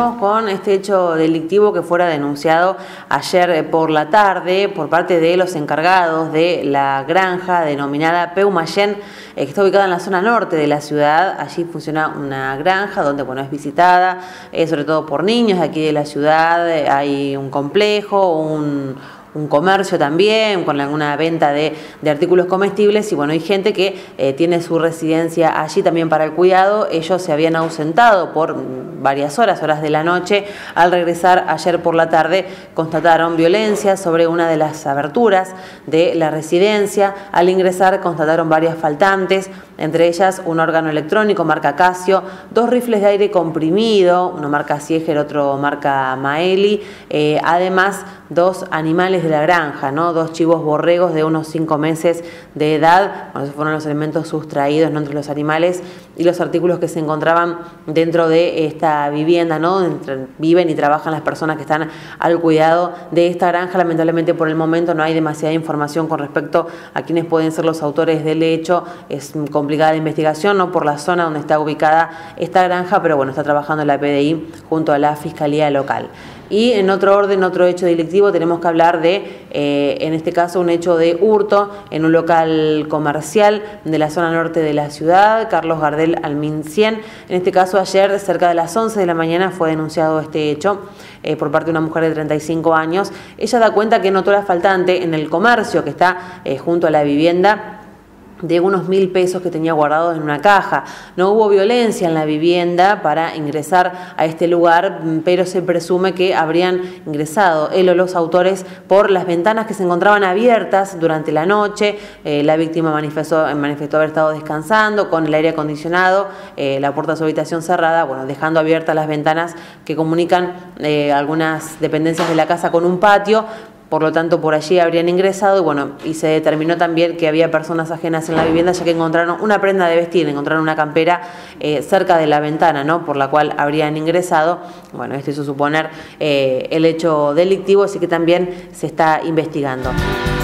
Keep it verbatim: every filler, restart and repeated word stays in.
comenzamos con este hecho delictivo que fuera denunciado ayer por la tarde por parte de los encargados de la granja denominada Peumayén, que está ubicada en la zona norte de la ciudad. Allí funciona una granja donde, bueno, es visitada eh, sobre todo por niños de aquí de la ciudad. Hay un complejo, un... un comercio también, con alguna venta de, de artículos comestibles, y bueno, hay gente que eh, tiene su residencia allí también para el cuidado. Ellos se habían ausentado por varias horas, horas de la noche. Al regresar ayer por la tarde constataron violencia sobre una de las aberturas de la residencia. Al ingresar constataron varias faltantes, entre ellas un órgano electrónico marca Casio, dos rifles de aire comprimido, uno marca Sieger, otro marca Maeli, eh, además dos animales de la granja, ¿no? Dos chivos borregos de unos cinco meses de edad. Bueno, esos fueron los elementos sustraídos, ¿no?, entre los animales y los artículos que se encontraban dentro de esta vivienda, ¿no?, donde viven y trabajan las personas que están al cuidado de esta granja. Lamentablemente, por el momento no hay demasiada información con respecto a quiénes pueden ser los autores del hecho. Es complicada la investigación, ¿no?, por la zona donde está ubicada esta granja, pero bueno, está trabajando la P D I junto a la Fiscalía Local. Y en otro orden, otro hecho delictivo, tenemos que hablar de, eh, en este caso, un hecho de hurto en un local comercial de la zona norte de la ciudad, Carlos Gardel al mil cien. En este caso, ayer, cerca de las once de la mañana, fue denunciado este hecho eh, por parte de una mujer de treinta y cinco años. Ella da cuenta que notó la faltante en el comercio que está eh, junto a la vivienda, de unos mil pesos que tenía guardados en una caja. No hubo violencia en la vivienda para ingresar a este lugar, pero se presume que habrían ingresado él o los autores por las ventanas que se encontraban abiertas durante la noche. Eh, la víctima manifestó, manifestó haber estado descansando con el aire acondicionado, eh, la puerta de su habitación cerrada, bueno, dejando abiertas las ventanas que comunican eh, algunas dependencias de la casa con un patio. Por lo tanto, por allí habrían ingresado y bueno, y se determinó también que había personas ajenas en la vivienda, ya que encontraron una prenda de vestir, encontraron una campera eh, cerca de la ventana, ¿no?, por la cual habrían ingresado. Bueno, esto hizo suponer eh, el hecho delictivo, así que también se está investigando.